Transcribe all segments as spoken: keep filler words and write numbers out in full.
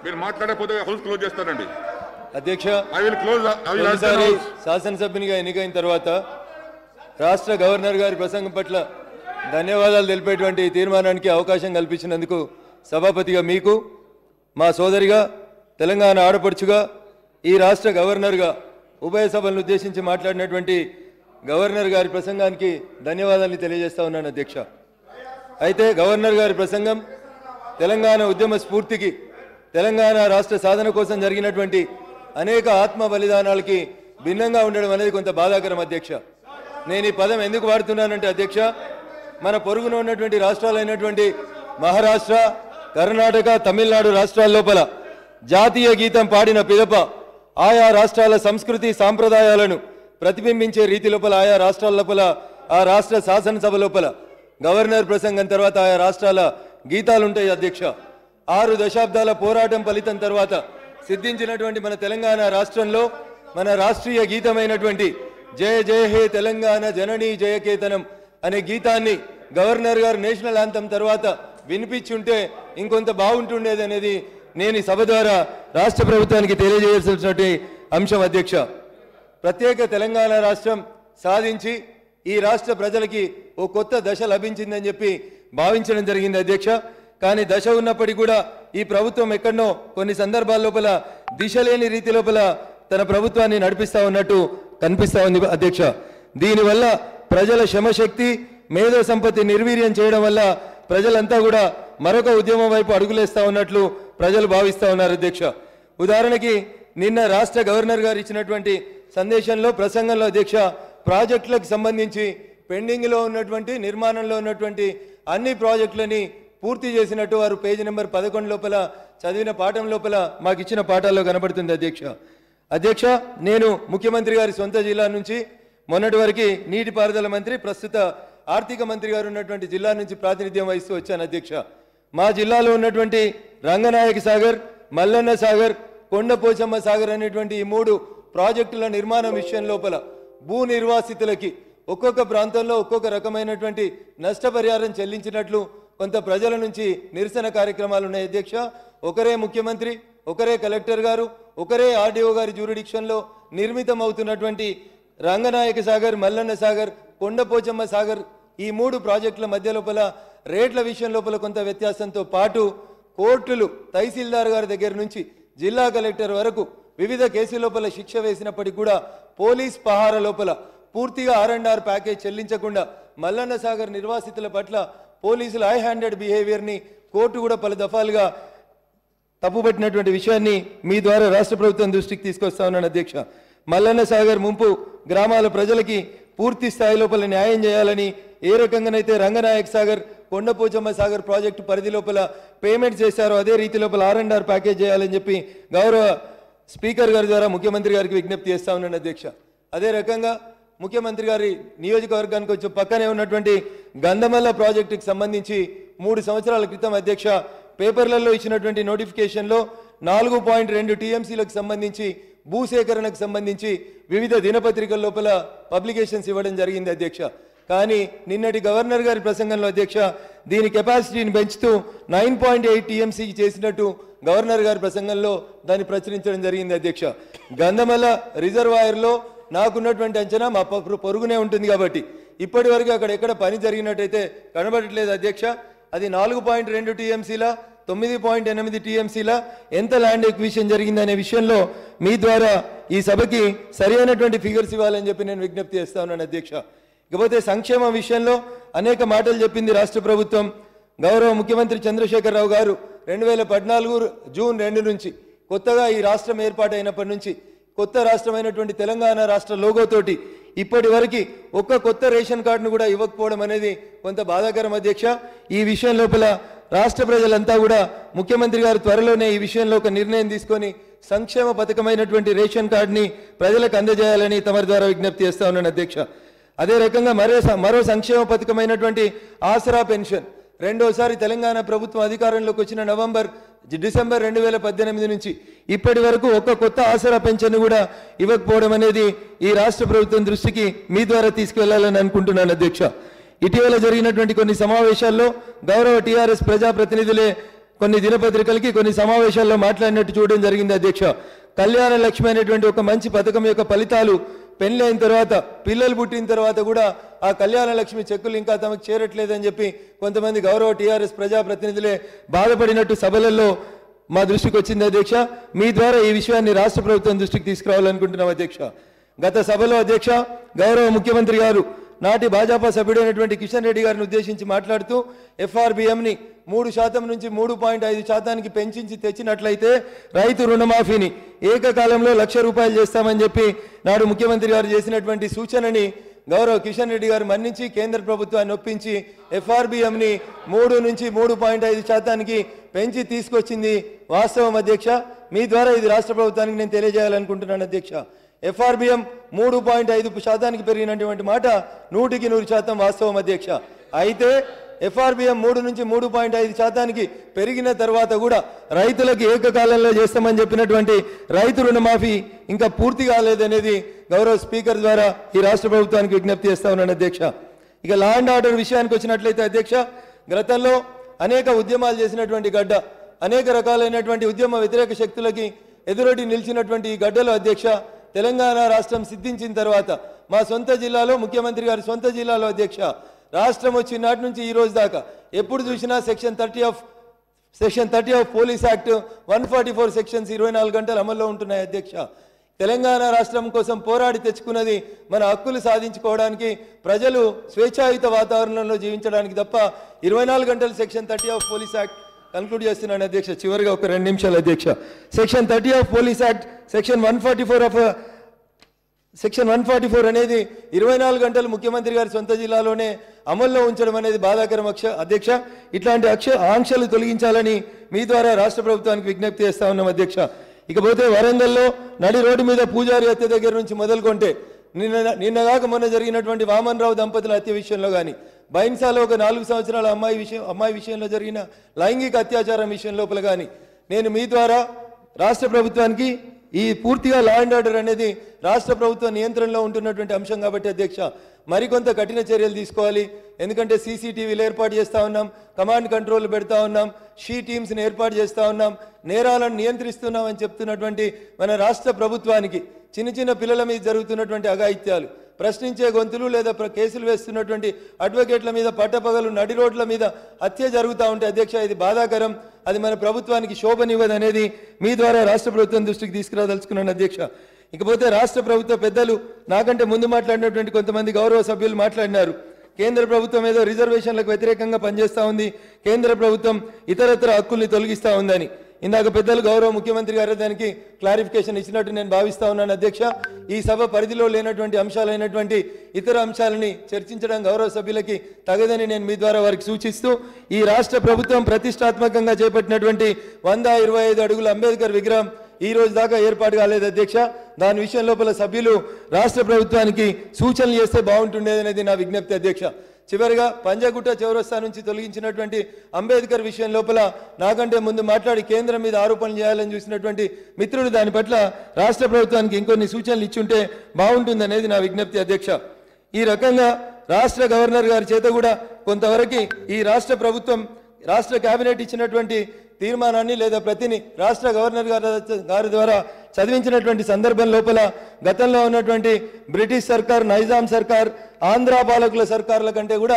మీరు మాట్లాడకపోతే house close చేస్తారండి అధ్యక్ష. I will close I will ఈసారి శాసనసభ్యునిగా ఎన్నికైన తర్వాత రాష్ట్ర గవర్నర్ గారి ప్రసంగం పట్ల ధన్యవాదాలు తెలిపేటువంటి తీర్మానానికి అవకాశం కల్పించినందుకు సభాపతిగా మీకు, మా సోదరిగా, తెలంగాణ ఆడపడుచుగా, ఈ రాష్ట్ర గవర్నర్గా ఉభయ సభలను ఉద్దేశించి మాట్లాడినటువంటి గవర్నర్ గారి ప్రసంగానికి ధన్యవాదాలు తెలియజేస్తా ఉన్నాను అధ్యక్ష. అయితే గవర్నర్ గారి ప్రసంగం తెలంగాణ ఉద్యమ స్ఫూర్తికి, తెలంగాణ రాష్ట్ర సాధన కోసం జరిగినటువంటి అనేక ఆత్మ బలిదానాలకి భిన్నంగా ఉండడం అనేది కొంత బాధాకరం అధ్యక్ష. నేను ఈ పదం ఎందుకు వాడుతున్నానంటే అధ్యక్ష, మన పొరుగున ఉన్నటువంటి రాష్ట్రాలైనటువంటి మహారాష్ట్ర, కర్ణాటక, తమిళనాడు రాష్ట్రాల లోపల జాతీయ గీతం పాడిన పిదప ఆయా రాష్ట్రాల సంస్కృతి సాంప్రదాయాలను ప్రతిబింబించే రీతి లోపల ఆయా రాష్ట్రాల లోపల, ఆ రాష్ట్ర శాసనసభ లోపల గవర్నర్ ప్రసంగం తర్వాత ఆయా రాష్ట్రాల గీతాలు ఉంటాయి అధ్యక్ష. ఆరు దశాబ్దాల పోరాటం ఫలితం తర్వాత సిద్ధించినటువంటి మన తెలంగాణ రాష్ట్రంలో మన రాష్ట్రీయ గీతమైనటువంటి జయ జయ హే తెలంగాణ జననీ జయకేతనం అనే గీతాన్ని గవర్నర్ గారు నేషనల్ యాంథమ్ తర్వాత వినిపించుంటే ఇంకొంత బాగుంటుండేది అనేది నేను ఈ సభ ద్వారా రాష్ట్ర ప్రభుత్వానికి తెలియజేయాల్సినటువంటి అంశం అధ్యక్ష. ప్రత్యేక తెలంగాణ రాష్ట్రం సాధించి ఈ రాష్ట్ర ప్రజలకి ఓ కొత్త దశ లభించిందని చెప్పి భావించడం జరిగింది అధ్యక్ష. కానీ దశ ఉన్నప్పటికీ కూడా ఈ ప్రభుత్వం ఎక్కడనో కొన్ని సందర్భాల లోపల దిశ లేని రీతి లోపల తన ప్రభుత్వాన్ని నడిపిస్తా ఉన్నట్టు కనిపిస్తా ఉంది అధ్యక్ష. దీనివల్ల ప్రజల శ్రమశక్తి, మేధో సంపత్తి నిర్వీర్యం చేయడం వల్ల ప్రజలంతా కూడా మరొక ఉద్యమం వైపు అడుగులేస్తా ఉన్నట్లు ప్రజలు భావిస్తా ఉన్నారు అధ్యక్ష. ఉదాహరణకి నిన్న రాష్ట్ర గవర్నర్ గారు ఇచ్చినటువంటి సందేశంలో, ప్రసంగంలో అధ్యక్ష, ప్రాజెక్టులకు సంబంధించి పెండింగ్లో ఉన్నటువంటి, నిర్మాణంలో ఉన్నటువంటి అన్ని ప్రాజెక్టులని పూర్తి చేసినట్టు వారు పేజీ నెంబర్ పదకొండు లోపల చదివిన పాఠం లోపల మాకు ఇచ్చిన పాఠాల్లో కనబడుతుంది అధ్యక్ష. అధ్యక్ష, నేను ముఖ్యమంత్రి గారి సొంత జిల్లా నుంచి మొన్నటి వరకు నీటిపారుదల మంత్రి, ప్రస్తుత ఆర్థిక మంత్రి గారు ఉన్నటువంటి జిల్లా నుంచి ప్రాతినిధ్యం వహిస్తూ వచ్చాను అధ్యక్ష. మా జిల్లాలో ఉన్నటువంటి రంగనాయక సాగర్, మల్లన్న సాగర్, కొండపోచమ్మ సాగర్ అనేటువంటి ఈ మూడు ప్రాజెక్టుల నిర్మాణం విషయం లోపల భూ నిర్వాసితులకి ఒక్కొక్క ప్రాంతంలో ఒక్కొక్క రకమైనటువంటి నష్టపరిహారం చెల్లించినట్లు కొంత ప్రజల నుంచి నిరసన కార్యక్రమాలు ఉన్నాయి అధ్యక్ష. ఒకరే ముఖ్యమంత్రి, ఒకరే కలెక్టర్ గారు, ఒకరే ఆర్డీఓ గారి జ్యూరిడిక్షన్లో నిర్మితం అవుతున్నటువంటి రంగనాయక సాగర్, మల్లన్న సాగర్, కొండపోచమ్మ సాగర్ ఈ మూడు ప్రాజెక్టుల మధ్య లోపల రేట్ల విషయం లోపల కొంత వ్యత్యాసంతో పాటు కోర్టులు తహసీల్దార్ గారి దగ్గర నుంచి జిల్లా కలెక్టర్ వరకు వివిధ కేసుల లోపల శిక్ష వేసినప్పటికీ కూడా పోలీస్ పహార లోపల పూర్తిగా ఆర్ అండ్ ఆర్ ప్యాకేజ్ చెల్లించకుండా మల్లన్న సాగర్ నిర్వాసితుల పట్ల పోలీసుల హై హ్యాండెడ్ బిహేవియర్ని కోర్టు కూడా పలు దఫాలుగా తప్పుపట్టినటువంటి విషయాన్ని మీ ద్వారా రాష్ట్ర ప్రభుత్వం దృష్టికి తీసుకొస్తా ఉన్నాను అధ్యక్ష. మల్లన్న సాగర్ ముంపు గ్రామాల ప్రజలకి పూర్తి స్థాయి లోపల న్యాయం చేయాలని, ఏ రకంగానైతే రంగనాయక సాగర్, కొండపోచమ్మ సాగర్ ప్రాజెక్టు పరిధి లోపల పేమెంట్ చేశారో అదే రీతి లోపల ఆర్ అండ్ ఆర్ ప్యాకేజ్ చేయాలని చెప్పి గౌరవ స్పీకర్ గారి ద్వారా ముఖ్యమంత్రి గారికి విజ్ఞప్తి చేస్తా ఉన్నాను అధ్యక్ష. అదే రకంగా ముఖ్యమంత్రి గారి నియోజకవర్గానికి కొంచెం పక్కనే ఉన్నటువంటి గంధమల్ల ప్రాజెక్టుకి సంబంధించి మూడు సంవత్సరాల క్రితం అధ్యక్ష పేపర్లలో ఇచ్చినటువంటి నోటిఫికేషన్లో నాలుగు పాయింట్ రెండు టీఎంసీలకు సంబంధించి భూసేకరణకు సంబంధించి వివిధ దినపత్రికల లోపల పబ్లికేషన్స్ ఇవ్వడం జరిగింది అధ్యక్ష. కానీ నిన్నటి గవర్నర్ గారి ప్రసంగంలో అధ్యక్ష దీని కెపాసిటీని పెంచుతూ నైన్ పాయింట్ ఎయిట్ టీఎంసీకి చేసినట్టు గవర్నర్ గారి ప్రసంగంలో దాన్ని ప్రచురించడం జరిగింది అధ్యక్ష. గంధమల్ల రిజర్వాయర్లో నాకున్నటువంటి అంచనా మా పొరుగునే ఉంటుంది కాబట్టి ఇప్పటి వరకు అక్కడ ఎక్కడ పని జరిగినట్టయితే కనబడట్లేదు అధ్యక్ష. అది నాలుగు పాయింట్ రెండు టీఎంసీల, తొమ్మిది పాయింట్ ఎనిమిది టీఎంసీల ఎంత ల్యాండ్ ఎక్విజిషన్ జరిగిందనే విషయంలో మీ ద్వారా ఈ సభకి సరి అయినటువంటి ఫిగర్స్ ఇవ్వాలని చెప్పి నేను విజ్ఞప్తి చేస్తా ఉన్నాను అధ్యక్ష. ఇకపోతే సంక్షేమ విషయంలో అనేక మాటలు చెప్పింది రాష్ట్ర ప్రభుత్వం. గౌరవ ముఖ్యమంత్రి చంద్రశేఖరరావు గారు రెండు వేల పద్నాలుగు జూన్ రెండు నుంచి కొత్తగా ఈ రాష్ట్రం ఏర్పాటైనప్పటి నుంచి కొత్త రాష్ట్రమైనటువంటి తెలంగాణ రాష్ట్ర లోగోతోటి ఇప్పటి వరకు ఒక్క కొత్త రేషన్ కార్డును కూడా ఇవ్వకపోవడం అనేది కొంత బాధాకరం అధ్యక్ష. ఈ విషయం లోపల రాష్ట్ర ప్రజలంతా కూడా ముఖ్యమంత్రి గారు త్వరలోనే ఈ విషయంలో ఒక నిర్ణయం తీసుకొని సంక్షేమ పథకమైనటువంటి రేషన్ కార్డుని ప్రజలకు అందజేయాలని తమరి ద్వారా విజ్ఞప్తి చేస్తా ఉన్నాను అధ్యక్ష. అదే రకంగా మరో మరో సంక్షేమ పథకమైనటువంటి ఆసరా పెన్షన్ రెండోసారి తెలంగాణ ప్రభుత్వం అధికారంలోకి వచ్చిన నవంబర్ డిసెంబర్ రెండు వేల పద్దెనిమిది నుంచి ఇప్పటి వరకు ఒక్క కొత్త ఆసరా పెన్షన్ కూడా ఇవ్వకపోవడం అనేది ఈ రాష్ట్ర ప్రభుత్వం దృష్టికి మీ ద్వారా తీసుకువెళ్లాలని అనుకుంటున్నాను అధ్యక్ష. ఇటీవల జరిగినటువంటి కొన్ని సమావేశాల్లో గౌరవ టీఆర్ఎస్ ప్రజాప్రతినిధులే కొన్ని దినపత్రికలకి కొన్ని సమావేశాల్లో మాట్లాడినట్టు చూడడం జరిగింది అధ్యక్ష. కళ్యాణ లక్ష్మి అనేటువంటి ఒక మంచి పథకం యొక్క ఫలితాలు పెళ్ళైన తర్వాత పిల్లలు పుట్టిన తర్వాత కూడా ఆ కళ్యాణ లక్ష్మి చెక్కులు ఇంకా తమకు చేరట్లేదని చెప్పి కొంతమంది గౌరవ టీఆర్ఎస్ ప్రజాప్రతినిధులే బాధపడినట్టు సభలలో మా దృష్టికి వచ్చింది అధ్యక్ష. మీ ద్వారా ఈ విషయాన్ని రాష్ట్ర ప్రభుత్వం దృష్టికి తీసుకురావాలనుకుంటున్నాం అధ్యక్ష. గత సభలో అధ్యక్ష గౌరవ ముఖ్యమంత్రి గారు నాటి భాజపా సభ్యుడైనటువంటి కిషన్ రెడ్డి గారిని ఉద్దేశించి మాట్లాడుతూ ఎఫ్ఆర్బిఎంని మూడు శాతం నుంచి మూడు పాయింట్ ఐదు శాతానికి పెంచి తెచ్చినట్లయితే రైతు రుణమాఫీని ఏకకాలంలో లక్ష రూపాయలు చేస్తామని చెప్పి నాడు ముఖ్యమంత్రి గారు చేసినటువంటి సూచనని గౌరవ కిషన్ రెడ్డి గారు మన్నించి కేంద్ర ప్రభుత్వాన్ని ఒప్పించి ఎఫ్ఆర్బిఎంని మూడు నుంచి మూడు పాయింట్ ఐదు శాతానికి పెంచి తీసుకొచ్చింది వాస్తవం అధ్యక్ష. మీ ద్వారా ఇది రాష్ట్ర ప్రభుత్వానికి నేను తెలియజేయాలనుకుంటున్నాను అధ్యక్ష. ఎఫ్ఆర్బిఎం మూడు పాయింట్ ఐదు శాతానికి పెరిగినటువంటి మాట నూటికి నూరు శాతం వాస్తవం అధ్యక్ష. అయితే ఎఫ్ఆర్బిఎం మూడు నుంచి మూడు పాయింట్ ఐదు శాతానికి పెరిగిన తర్వాత కూడా రైతులకు ఏకకాలంలో చేస్తామని చెప్పినటువంటి రైతు రుణమాఫీ ఇంకా పూర్తి కాలేదనేది గౌరవ స్పీకర్ ద్వారా ఈ రాష్ట్ర ప్రభుత్వానికి విజ్ఞప్తి చేస్తా ఉన్నాను అధ్యక్ష. ఇక లా అండ్ ఆర్డర్ విషయానికి వచ్చినట్లయితే అధ్యక్ష, గతంలో అనేక ఉద్యమాలు చేసినటువంటి గడ్డ, అనేక రకాలైనటువంటి ఉద్యమ వ్యతిరేక శక్తులకి ఎదురొడ్డి నిలిచినటువంటి ఈ గడ్డలో అధ్యక్ష తెలంగాణ రాష్ట్రం సిద్ధించిన తర్వాత మా సొంత జిల్లాలో ముఖ్యమంత్రి గారి సొంత జిల్లాలో అధ్యక్ష రాష్ట్రం వచ్చిన నాటి నుంచి ఈ రోజు దాకా ఎప్పుడు చూసినా section thirty of section thirty of police act one forty four sections ఇరవై నాలుగు గంటలు అమల్లో ఉంటున్నాయి అధ్యక్ష. తెలంగాణ రాష్ట్రం కోసం పోరాడి తెచ్చుకున్నది మన హక్కులు సాధించుకోవడానికి, ప్రజలు స్వేచ్ఛాయుత వాతావరణంలో జీవించడానికి తప్ప ఇరవై నాలుగు గంటలు section thirty of police act conclude చేస్తున్నాను అధ్యక్ష. చివరిగా ఒక రెండు నిమిషాలు అధ్యక్ష. Section thirty of police act section one forty four of section one forty four అనేది ఇరవై నాలుగు గంటలు ముఖ్యమంత్రి గారి సొంత జిల్లాలోనే అమల్లో ఉంచడం అనేది బాధాకరం అధ్యక్ష. ఇట్లాంటి అక్ష ఆంక్షలు తొలగించాలని మీ ద్వారా రాష్ట్ర ప్రభుత్వానికి విజ్ఞప్తి చేస్తా ఉన్నాం అధ్యక్ష. ఇకపోతే వరంగల్లో నడి రోడ్డు మీద పూజారి హత్య దగ్గర నుంచి మొదలుకొంటే నిన్న నిన్నగాక మొన్న జరిగినటువంటి వామన్ రావు దంపతుల హత్య విషయంలో కానీ, బైన్సాలో ఒక నాలుగు సంవత్సరాల అమ్మాయి విషయం అమ్మాయి విషయంలో జరిగిన లైంగిక అత్యాచారం విషయం లోపల కానీ నేను మీ ద్వారా రాష్ట్ర ప్రభుత్వానికి ఈ పూర్తిగా లా అండ్ ఆర్డర్ అనేది రాష్ట్ర ప్రభుత్వ నియంత్రణలో ఉంటున్నటువంటి అంశం కాబట్టి అధ్యక్ష మరికొంత కఠిన చర్యలు తీసుకోవాలి. ఎందుకంటే సీసీటీవీలు ఏర్పాటు చేస్తూ ఉన్నాం, కమాండ్ కంట్రోల్ పెడతా ఉన్నాం, షీ టీమ్స్ని ఏర్పాటు చేస్తూ ఉన్నాం, నేరాలను నియంత్రిస్తున్నాం అని చెప్తున్నటువంటి మన రాష్ట్ర ప్రభుత్వానికి చిన్న చిన్న పిల్లల మీద జరుగుతున్నటువంటి అఘాయిత్యాలు, ప్రశ్నించే గొంతులు లేదా కేసులు వేస్తున్నటువంటి అడ్వకేట్ల మీద పట్టపగలు నడి రోడ్ల మీద హత్య జరుగుతూ ఉంటే అధ్యక్ష ఇది బాధాకరం. అది మన ప్రభుత్వానికి శోభనివ్వదు అనేది మీ ద్వారా రాష్ట్ర ప్రభుత్వం దృష్టికి తీసుకురాదలుచుకున్నాను అధ్యక్ష. ఇకపోతే రాష్ట్ర ప్రభుత్వ పెద్దలు నాకంటే ముందు మాట్లాడినటువంటి కొంతమంది గౌరవ సభ్యులు మాట్లాడినారు. కేంద్ర ప్రభుత్వం ఏదో రిజర్వేషన్లకు వ్యతిరేకంగా పనిచేస్తూ ఉంది, కేంద్ర ప్రభుత్వం ఇతరత్ర హక్కుల్ని తొలగిస్తూ ఉందని. ఇందాక పెద్దలు గౌరవ ముఖ్యమంత్రి గారు దానికి క్లారిఫికేషన్ ఇచ్చినట్టు నేను భావిస్తా ఉన్నాను అధ్యక్ష. ఈ సభ పరిధిలో లేనటువంటి అంశాలైనటువంటి ఇతర అంశాలని చర్చించడం గౌరవ సభ్యులకి తగదని నేను మీ ద్వారా వారికి సూచిస్తూ, ఈ రాష్ట్ర ప్రభుత్వం ప్రతిష్టాత్మకంగా చేపట్టినటువంటి వంద ఇరవై ఐదు అడుగుల అంబేద్కర్ విగ్రహం ఈ రోజు దాకా ఏర్పాటు కాలేదు అధ్యక్ష. దాని విషయం లోపల సభ్యులు రాష్ట్ర ప్రభుత్వానికి సూచనలు చేస్తే బాగుంటుండేదనేది నా విజ్ఞప్తి అధ్యక్ష. చివరిగా పంజాగుట్ట చౌరస్తా నుంచి తొలగించినటువంటి అంబేద్కర్ విషయం లోపల నాకంటే ముందు మాట్లాడి కేంద్రం మీద ఆరోపణలు చేయాలని చూసినటువంటి మిత్రులు దాని పట్ల రాష్ట్ర ప్రభుత్వానికి ఇంకొన్ని సూచనలు ఇచ్చుంటే బాగుంటుందనేది నా విజ్ఞప్తి అధ్యక్ష. ఈ రకంగా రాష్ట్ర గవర్నర్ గారి చేత కూడా కొంతవరకు ఈ రాష్ట్ర ప్రభుత్వం రాష్ట్ర కేబినెట్ ఇచ్చినటువంటి తీర్మానాన్ని లేదా ప్రతిని రాష్ట్ర గవర్నర్ గారి ద్వారా చదివించినటువంటి సందర్భం లోపల గతంలో ఉన్నటువంటి బ్రిటిష్ సర్కార్, నైజాం సర్కార్, ఆంధ్ర పాలకుల సర్కార్ల కంటే కూడా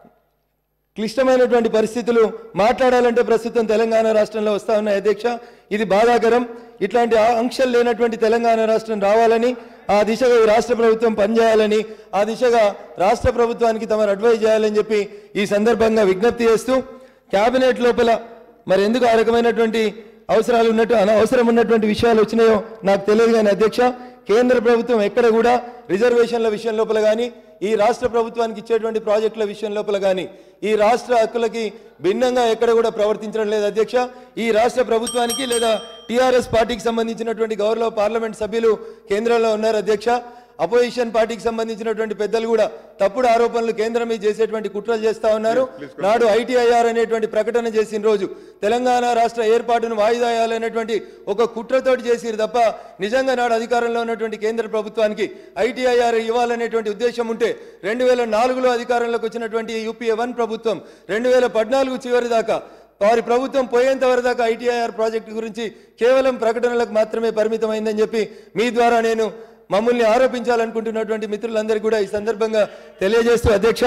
క్లిష్టమైనటువంటి పరిస్థితులు మాట్లాడాలంటే ప్రస్తుతం తెలంగాణ రాష్ట్రంలో వస్తూ ఉన్నాయి అధ్యక్ష. ఇది బాధాకరం. ఇట్లాంటి ఆంక్షలు లేనటువంటి తెలంగాణ రాష్ట్రం రావాలని, ఆ దిశగా ఈ రాష్ట్ర ప్రభుత్వం పనిచేయాలని, ఆ దిశగా రాష్ట్ర ప్రభుత్వానికి తమరు అడ్వైజ్ చేయాలని చెప్పి ఈ సందర్భంగా విజ్ఞప్తి చేస్తూ, క్యాబినెట్ లోపల మరి ఎందుకు ఆ రకమైనటువంటి అవసరాలు ఉన్నట్టు అవసరం ఉన్నటువంటి విషయాలు వచ్చినాయో నాకు తెలియదు కానీ అధ్యక్ష, కేంద్ర ప్రభుత్వం ఎక్కడ కూడా రిజర్వేషన్ల విషయం లోపల కానీ, ఈ రాష్ట్ర ప్రభుత్వానికి ఇచ్చేటువంటి ప్రాజెక్టుల విషయం లోపల కానీ ఈ రాష్ట్ర హక్కులకి భిన్నంగా ఎక్కడ కూడా ప్రవర్తించడం లేదు అధ్యక్ష. ఈ రాష్ట్ర ప్రభుత్వానికి లేదా టీఆర్ఎస్ పార్టీకి సంబంధించినటువంటి గౌరవ పార్లమెంట్ సభ్యులు కేంద్రంలో ఉన్నారు అధ్యక్ష. అపోజిషన్ పార్టీకి సంబంధించినటువంటి పెద్దలు కూడా తప్పుడు ఆరోపణలు కేంద్రం మీద చేసేటువంటి కుట్రలు చేస్తా ఉన్నారు. నాడు ఐటీఐఆర్ అనేటువంటి ప్రకటన చేసిన రోజు తెలంగాణ రాష్ట్ర ఏర్పాటును వాయిదా వేయాలనేటువంటి ఒక కుట్రతోటి చేసిరు తప్ప నిజంగా నాడు అధికారంలో ఉన్నటువంటి కేంద్ర ప్రభుత్వానికి ఐటీఐఆర్ ఇవ్వాలనేటువంటి ఉద్దేశం ఉంటే రెండు వేల నాలుగులో అధికారంలోకి వచ్చినటువంటి యూపీఏ వన్ ప్రభుత్వం రెండు వేల పద్నాలుగు చివరి దాకా వారి ప్రభుత్వం పోయేంత వరదాకా ఐటీఐఆర్ ప్రాజెక్టు గురించి కేవలం ప్రకటనలకు మాత్రమే పరిమితమైందని చెప్పి మీ ద్వారా నేను మమ్మల్ని ఆరోపించాలనుకుంటున్నటువంటి మిత్రులందరికీ కూడా ఈ సందర్భంగా తెలియజేస్తూ అధ్యక్ష,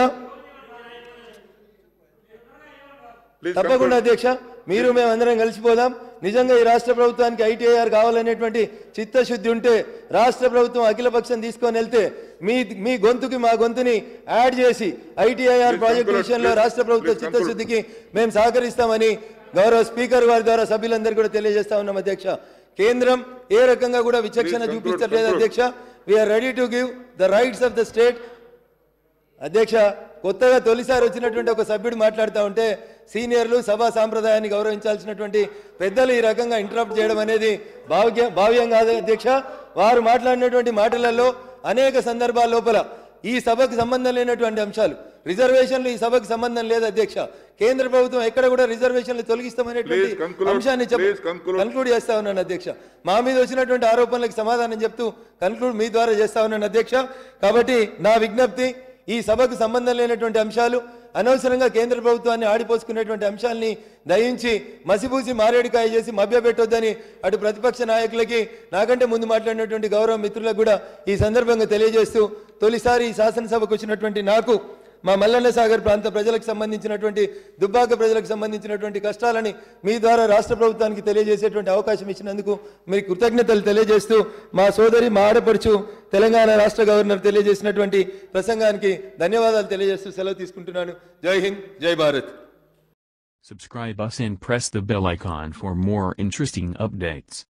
తప్పకుండా అధ్యక్ష, మీరు మేమందరం కలిసిపోదాం. నిజంగా ఈ రాష్ట్ర ప్రభుత్వానికి ఐటీఐఆర్ కావాలనేటువంటి చిత్తశుద్ధి ఉంటే రాష్ట్ర ప్రభుత్వం అఖిలపక్షం తీసుకొని వెళ్తే మీ మీ గొంతుకి మా గొంతుని యాడ్ చేసి ఐటీఐఆర్ ప్రాజెక్టు విషయంలో రాష్ట్ర ప్రభుత్వ చిత్తశుద్ధికి మేము సహకరిస్తామని గౌరవ స్పీకర్ వారి ద్వారా సభ్యులందరూ కూడా తెలియజేస్తా ఉన్నాం అధ్యక్ష. కేంద్రం ఏ రకంగా కూడా విచక్షణ చూపించట్లేదు అధ్యక్ష. We're ready to give the rights of the state. అధ్యక్ష, కొత్తగా తొలిసారి వచ్చినటువంటి ఒక సభ్యుడు మాట్లాడుతూ ఉంటే సీనియర్లు సభా సాంప్రదాయాన్ని గౌరవించాల్సినటువంటి పెద్దలు ఈ రకంగా ఇంటరప్ట్ చేయడం అనేది భావ్య భావ్యం కాదు అధ్యక్ష. వారు మాట్లాడినటువంటి మాటలలో అనేక సందర్భాల లోపల ఈ సభకు సంబంధం లేనటువంటి అంశాలు, రిజర్వేషన్లు ఈ సభకు సంబంధం లేదు అధ్యక్ష. కేంద్ర ప్రభుత్వం ఎక్కడ కూడా రిజర్వేషన్లు తొలగిస్తామనేటువంటి అంశాన్ని కన్క్లూడ్ చేస్తా ఉన్నాను అధ్యక్ష. మా మీద వచ్చినటువంటి ఆరోపణలకు సమాధానం చెప్తూ కన్క్లూడ్ మీ ద్వారా చేస్తా ఉన్నాను అధ్యక్ష. కాబట్టి నా విజ్ఞప్తి, ఈ సభకు సంబంధం లేనటువంటి అంశాలు, అనవసరంగా కేంద్ర ప్రభుత్వాన్ని ఆడిపోసుకునేటువంటి అంశాలని దయించి మసిపూసి మారేడుకాయ చేసి మభ్యపెట్టొద్దని అటు ప్రతిపక్ష నాయకులకి, నాకంటే ముందు మాట్లాడినటువంటి గౌరవ మిత్రులకు కూడా ఈ సందర్భంగా తెలియజేస్తూ, తొలిసారి ఈ శాసనసభకు వచ్చినటువంటి నాకు మా మల్లన్న సాగర్ ప్రాంత ప్రజలకు సంబంధించినటువంటి, దుబ్బాక ప్రజలకు సంబంధించినటువంటి కష్టాలని మీ ద్వారా రాష్ట్ర ప్రభుత్వానికి తెలియజేసేటువంటి అవకాశం ఇచ్చినందుకు మీకు కృతజ్ఞతలు తెలియజేస్తూ, మా సోదరి మా ఆడపడుచు తెలంగాణ రాష్ట్ర గవర్నర్ తెలియజేసినటువంటి ప్రసంగానికి ధన్యవాదాలు తెలియజేస్తూ సెలవు తీసుకుంటున్నాను. జై హింద్, జై Bharat. Subscribe us and press the bell icon for more interesting updates.